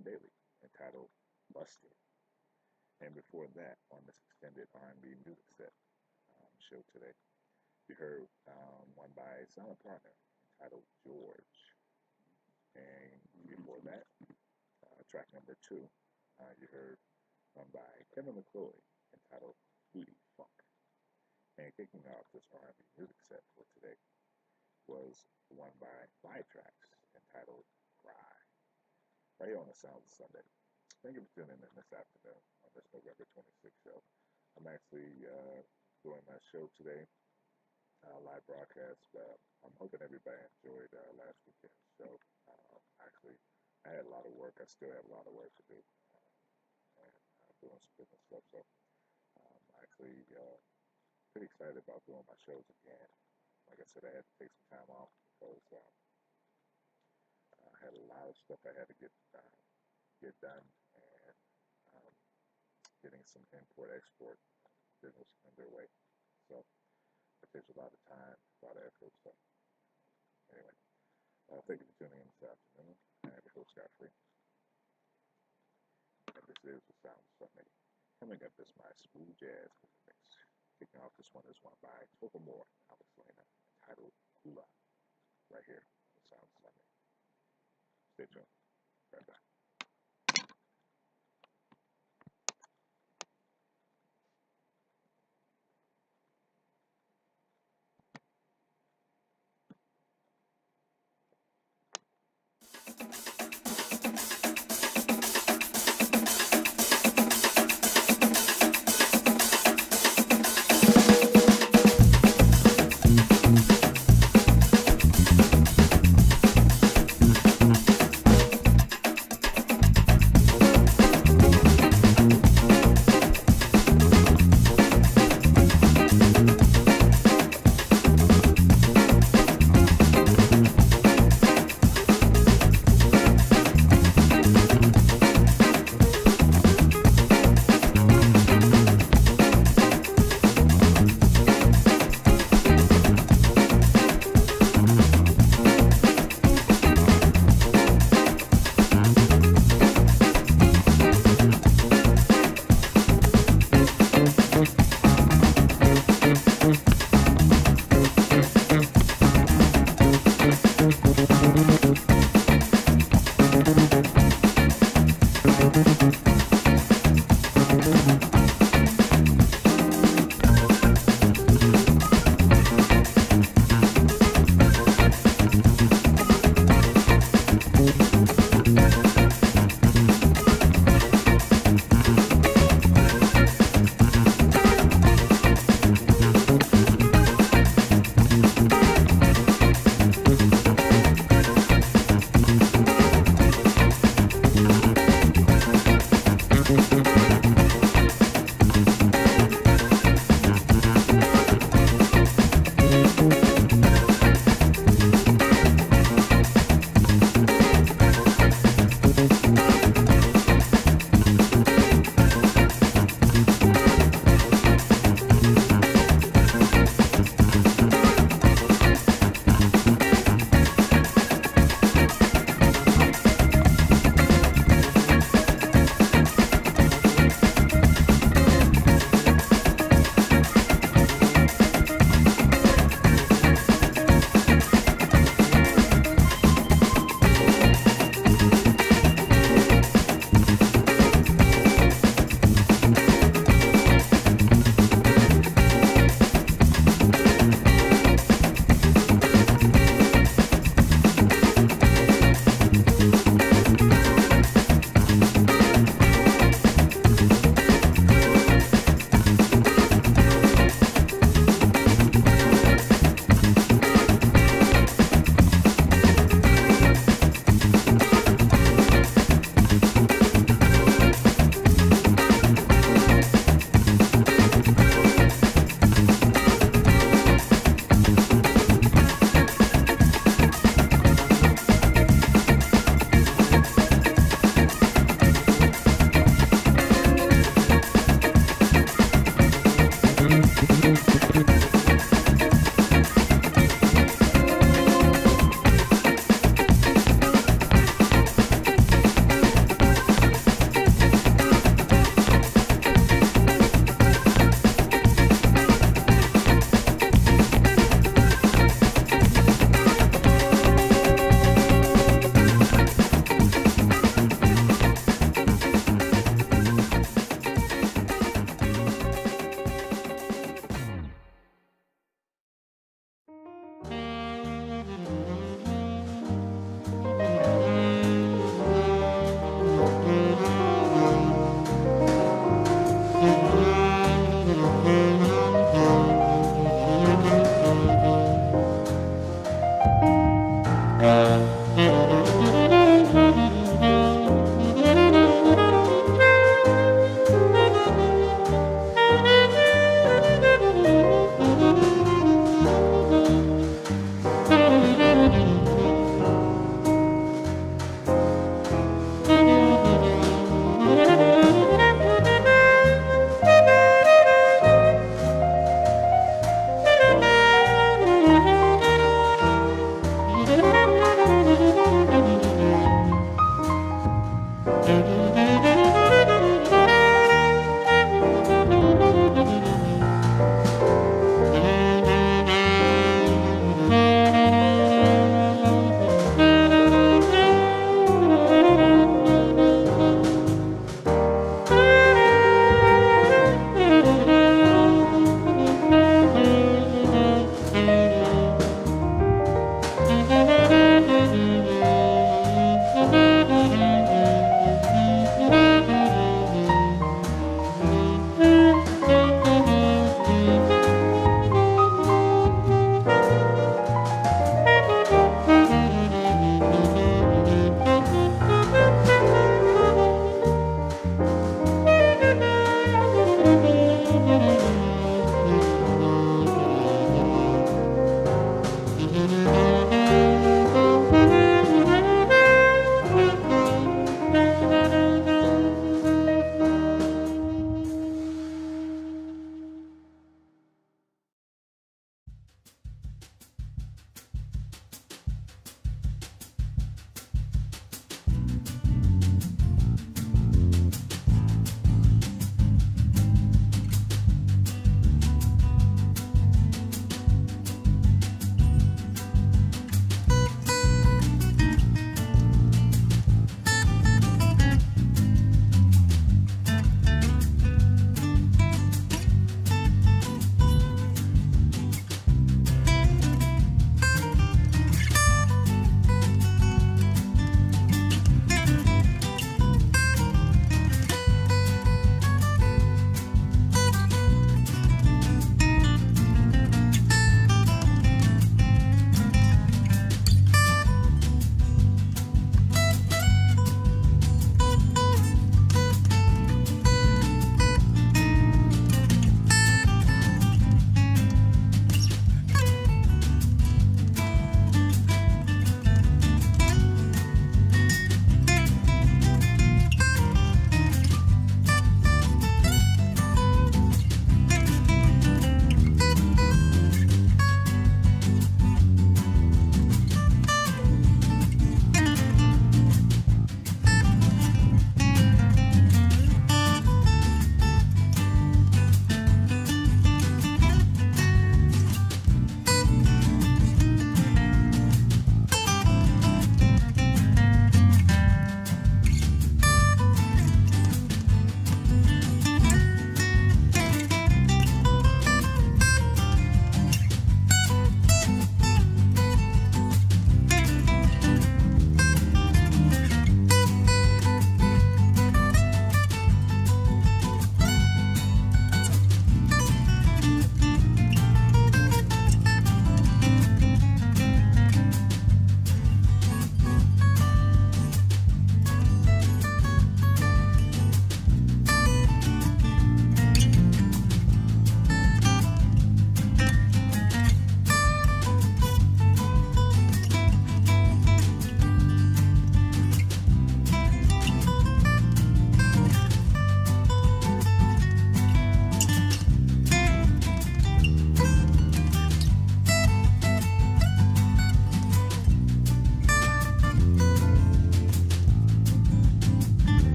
John Deley entitled Busted. And before that, on this extended R&B music set show today, you heard one by Silent Partner entitled George. And before that, track number 2, you heard one by Kevin Macleod entitled Flutey Funk. And kicking off this R&B music set for today was one by Five Tracks entitled Cry. Right here on the Sounds of Sunday. Thank you for tuning in this afternoon on this November 26th show. I'm actually doing my show today, live broadcast. I'm hoping everybody enjoyed last weekend's show. Actually, I had a lot of work. I still have a lot of work to do. And I'm doing some business stuff. So I'm actually pretty excited about doing my shows again. Like I said, I had to take some time off because I had a lot of stuff I had to get done, and getting some import-export business underway. So it takes a lot of time, a lot of effort. So anyway, thank you for tuning in this afternoon. I am your host, Scott Free. And this is the Sound of Sunday. Coming up is my smooth jazz mix. Kicking off this one is one by Topher Mohr, Elena, entitled Kula, right here on the Sound of Sunday. Stay tuned. Right back.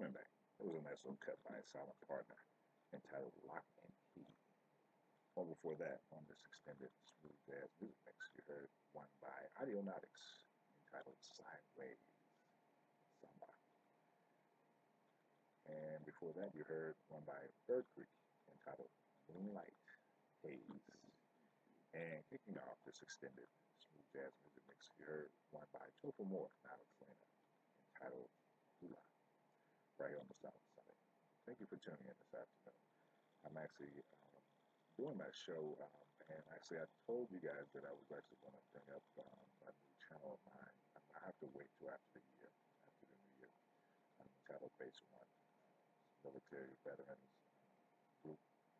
coming back. It was a nice little cut by a silent partner entitled Lock and Key. Or before that, on this extended smooth jazz music mix, you heard one by Audionautix entitled Sideways, Samba. And before that, you heard one by Bird Creek entitled Moonlight, Haze. And kicking off this extended smooth jazz music mix, you heard one by Topher Mohr, out of Elena, entitled Kula, right on the Sound Sunday. Thank you for tuning in this afternoon. I'm actually doing my show, and actually I told you guys that I was actually going to bring up a new channel of mine. I have to wait till after the year, after the new year. Entitled Base One, military veterans group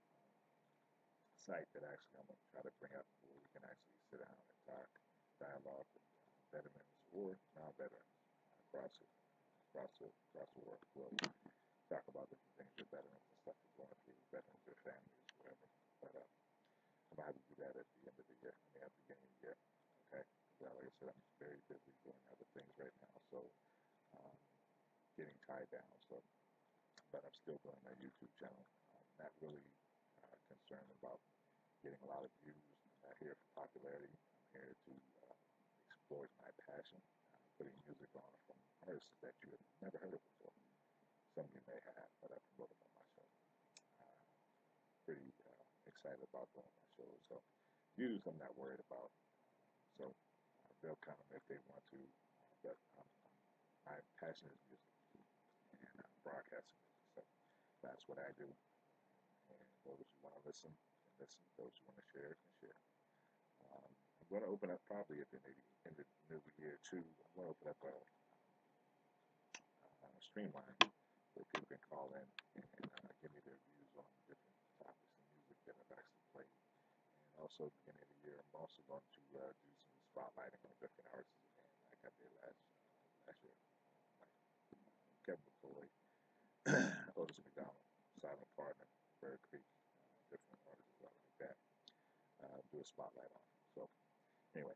site that actually I'm going to try to bring up where we can actually sit down and talk, dialogue with veterans or non-veterans across the world. We'll talk about different things with veterans and stuff we're going through, veterans, their families, whatever. But I'm going to have to do that at the end of the year, at the beginning of the year. Okay? Well, like I said, I'm very busy doing other things right now, so getting tied down. So, but I'm still doing my YouTube channel. I'm not really concerned about getting a lot of views. I'm not here for popularity. I'm here to exploit my passion, putting music on from artists that you have never heard of before. Some of you may have, but I promote them on my show. Pretty excited about doing my show. So views I'm not worried about. So they'll come if they want to. But my passion is music and broadcasting music. So that's what I do. And those who want to listen, can listen. Those who want to share, can share. I'm going to open up probably at the end of the new year too. I'm going to open up a streamline where people can call in and give me their views on different topics of music that I've actually played. And also at the beginning of the year, I'm also going to do some spotlighting on different artists again, like I did last year. Like Kevin McCoy, Otis McDonald, Silent Partner, Bird Creek, different artists like that. Do a spotlight on. So anyway,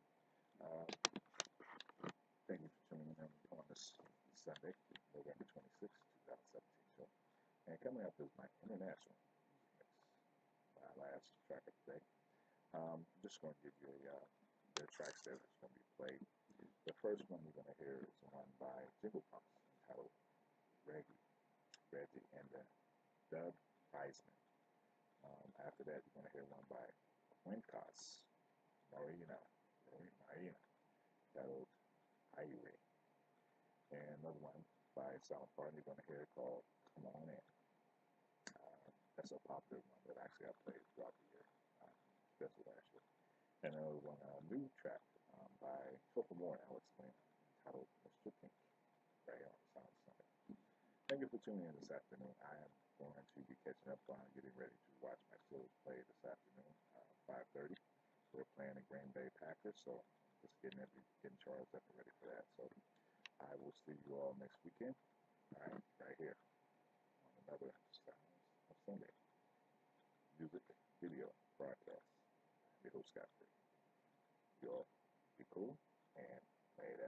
thank you for tuning in on this Sunday, November 26th, 2017 show. And coming up is my international music mix, my last track of the day. I'm just going to give you the tracks that are going to be played. The first one you're going to hear is one by Jingle entitled Reggie, and the Dubwisemen. After that, you're going to hear one by Quincase Moreira, entitled Irie. And another one by a sound partner you're going to hear called Come On In. That's a popular one that actually I played throughout the year, especially last year. And another one, a new track by Topher Mohr and Elena, entitled Mr. Pink, right on the Sound Sunday. Thank you for tuning in this afternoon. I am going to be catching up on getting ready to watch my Steelers play this afternoon, 5:30. We're playing the Green Bay Packers, so just getting charged up and ready for that. So I will see you all next weekend, right here on another Sounds of Sunday music video broadcast. I'm your host, Scott. You all be cool and later.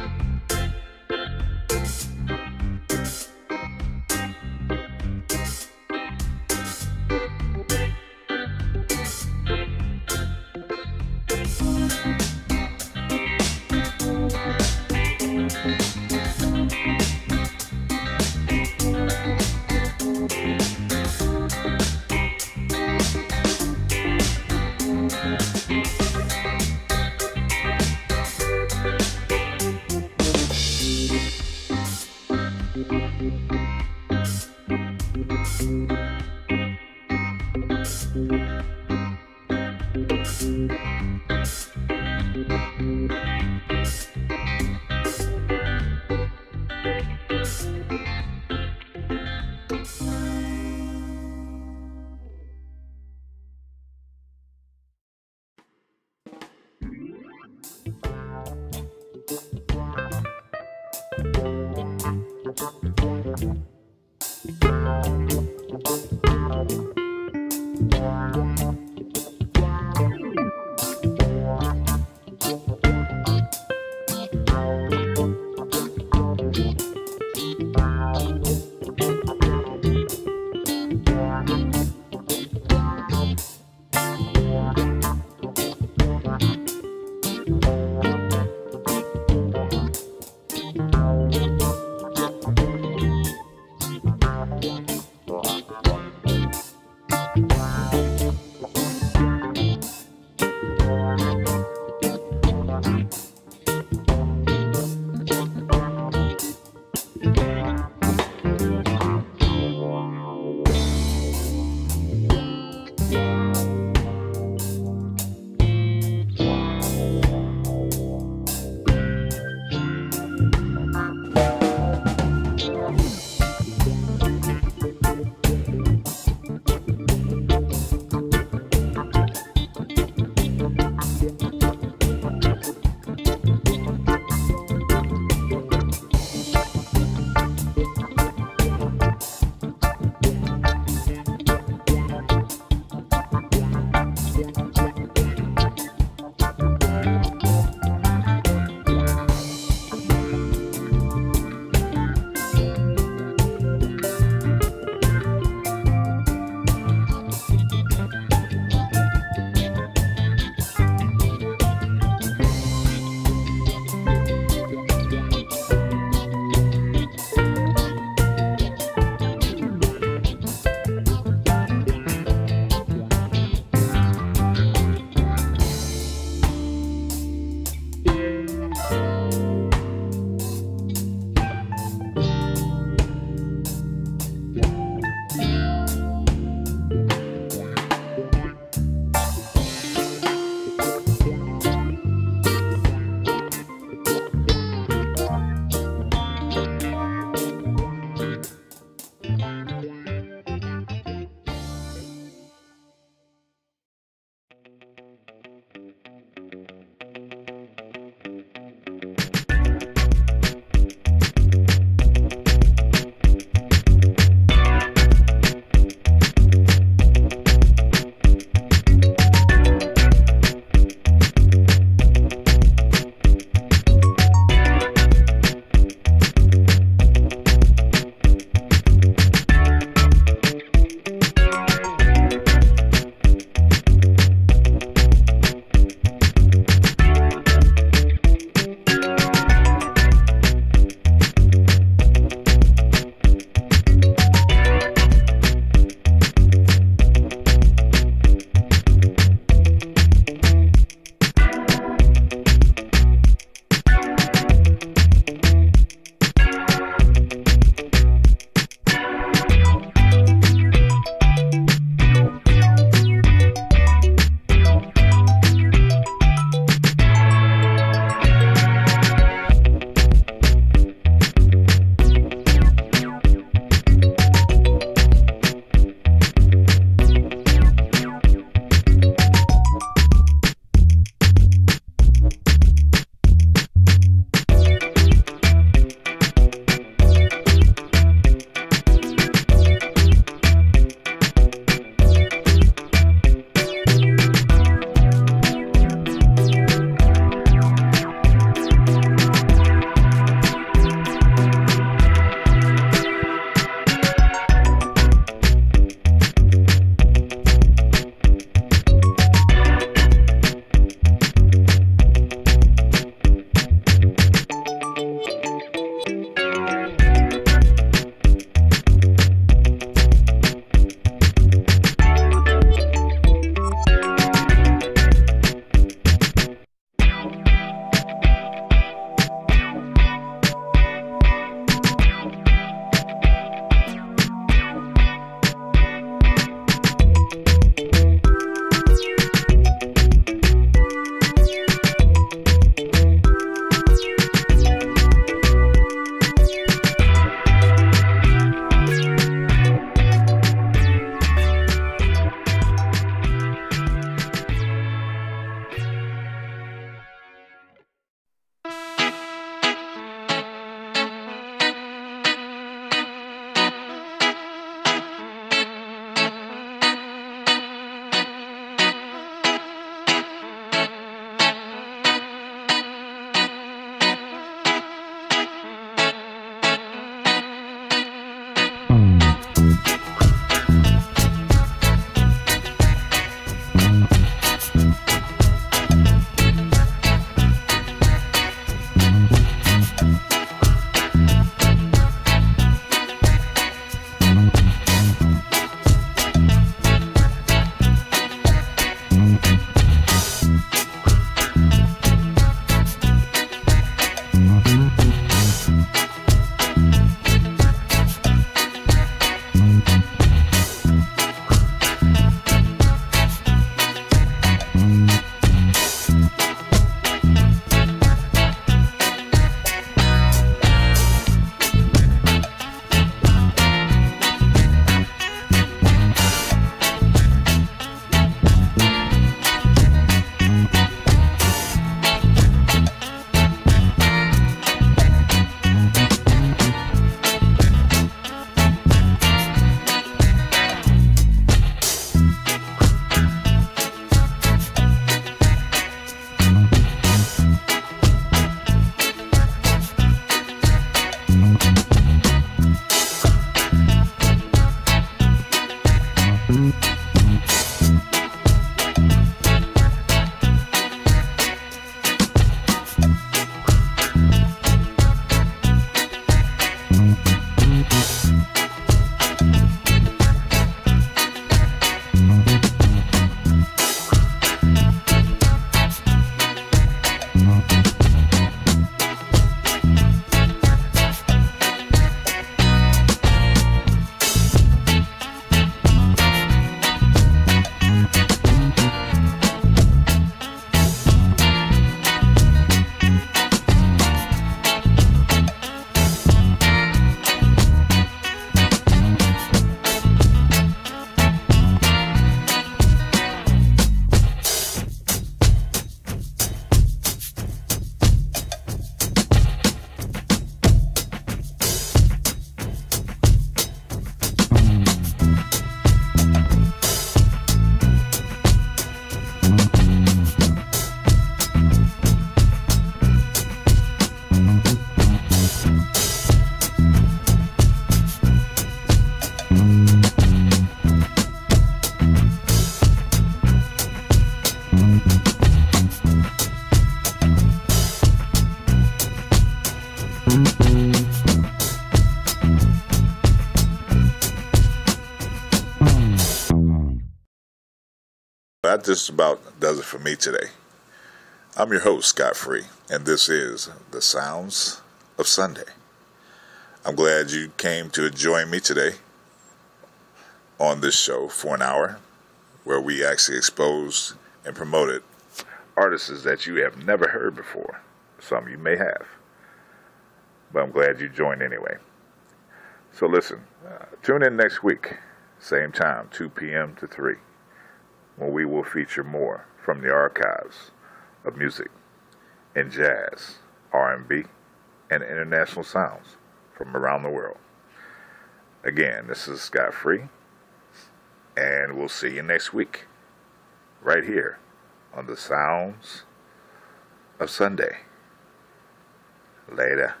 that just about does it for me today. I'm your host, Scott Free, and this is The Sounds of Sunday. I'm glad you came to join me today on this show for an hour, where we actually exposed and promoted artists that you have never heard before. Some you may have, but I'm glad you joined anyway. So listen, tune in next week, same time, 2 p.m. to 3, when we will feature more from the archives of music and jazz, R&B, and international sounds from around the world. Again, this is Scott Free, and we'll see you next week, right here on The Sounds of Sunday. Later.